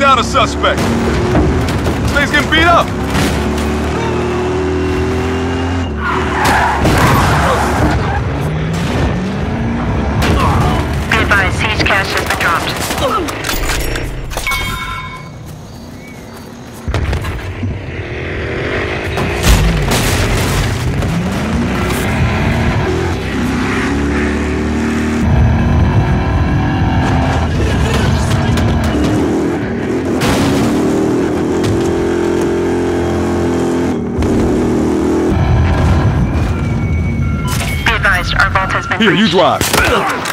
down a suspect. This thing's getting beat up. Be advised, siege cache has been dropped. Our vault has been Here, you breached. drive.